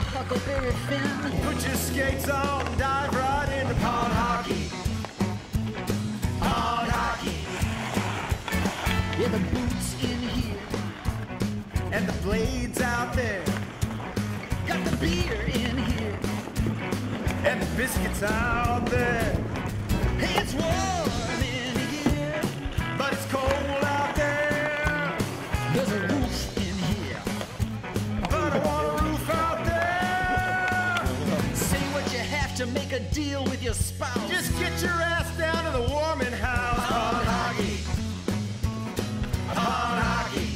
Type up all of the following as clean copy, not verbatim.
Huckleberry Finn. Put your skates on and dive right into pond hockey. Pond hockey. Yeah, the boots in here. And the blades out there. Got the beer in here. And the biscuits out there. Hey, it's warm in here. But it's cold out there. There's a roof in here. But I want a roof out there. Say what you have to make a deal with your spouse. Just get your ass down to the warming house. Pond hockey. Pond hockey.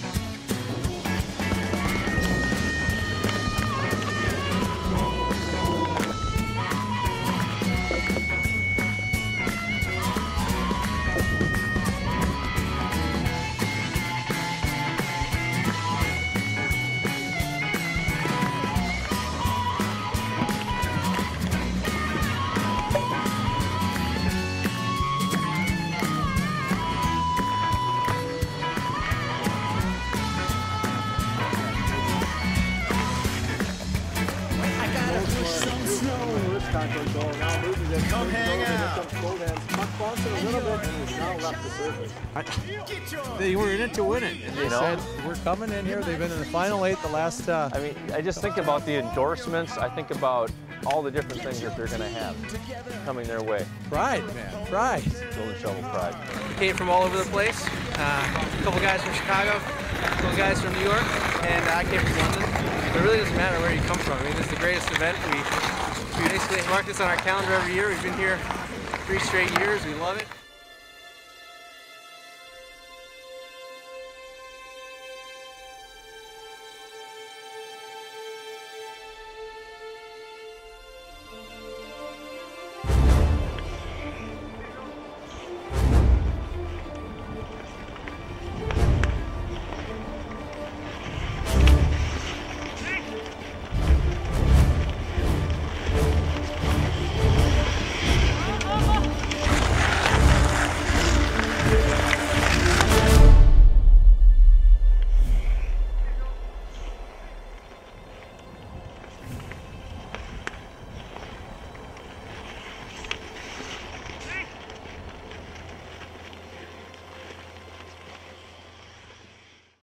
Come hang out. They were in it to win it, and they said, we're coming in here. They've been in the final 8 the last... I mean, I just think about the endorsements. I think about all the different things that they're going to have coming their way. Pride, man, pride. Golden Shovel pride. We came from all over the place. A couple guys from Chicago, a couple guys from New York, and I came from London. It really doesn't matter where you come from. I mean, this is the greatest event. We basically mark this on our calendar every year. We've been here 3 straight years. We love it.